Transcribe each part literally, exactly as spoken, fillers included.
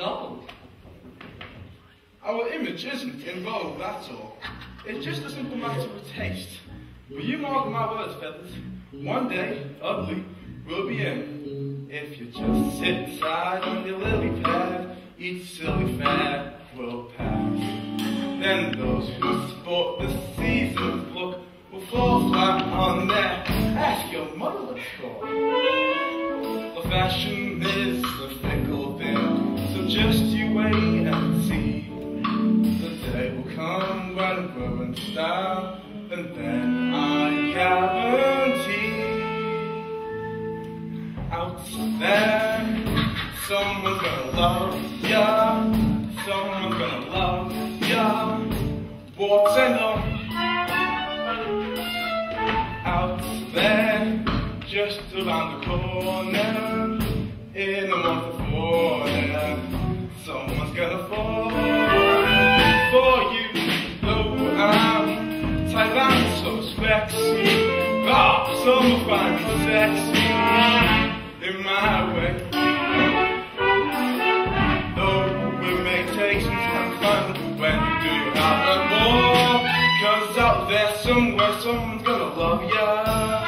so? Our image isn't in vogue, that's all. It's just a simple matter of taste. Will you mark my words, feathers? One day, ugly will be in. If you just sit tight on your lily pad, each silly fad will pass. Then those who sport the season's look will fall flat on their ask your mother what's for. The fashion is a fickle thing, so just you wait and see. The day will come when we're in style, and then I guarantee out there someone's gonna love ya, someone's gonna love ya, warts and all. Out there, just around the corner, in a month morning, someone's gonna fall for you. Though I'm Tyrannosaurus Rex, oh, some find me sexy in my way. Though it may take some kind of fun, when do you have a ball? Cause out there somewhere, someone's gonna love ya.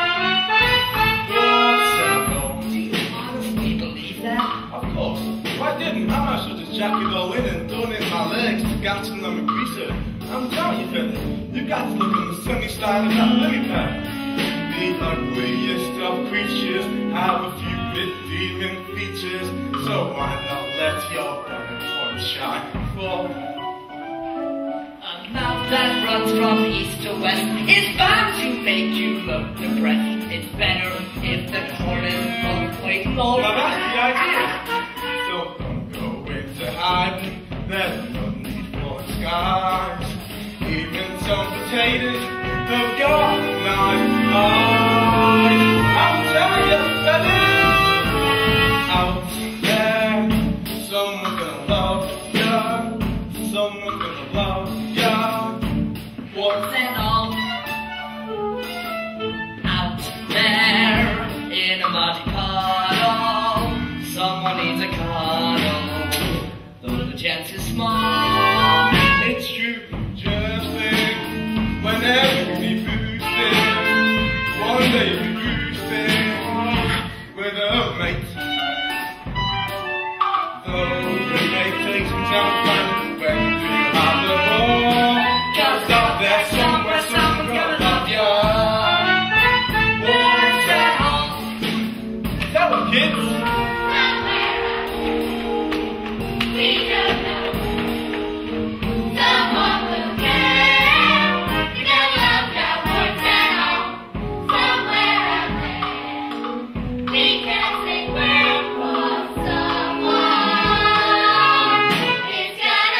Do you honestly believe that? Of course. If I didn't, I might as well just jack it all in and donate my legs to gastronomic research. I'm telling you, Philip, you got to look on the sunny side of that lily pad. The ugliest of creatures have a few redeeming features, so why not let your burning point shine for? A mouth that runs from east to west is bound to make you look depressed. It's better if the corn is both way lower. Now that's the idea. So don't go into hiding. There's no need for skies. Even some potatoes have got nice eyes. I'm telling you that is out there. Someone's gonna love ya. Someone's gonna love ya. Warts and all. Out there in a muddy puddle, someone needs a cuddle. Though the chance is small, It's true, just think, whenever you be boosted, one day you'll be boosted with a mate. Though it may take some time to find when do you have the ball? Cause out there somewhere someone's gonna love ya. Warts and all. Tell them, kids. It's gonna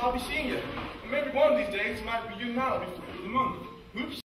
I'll be seeing you. And maybe one of these days it might be you now before the month. Oops.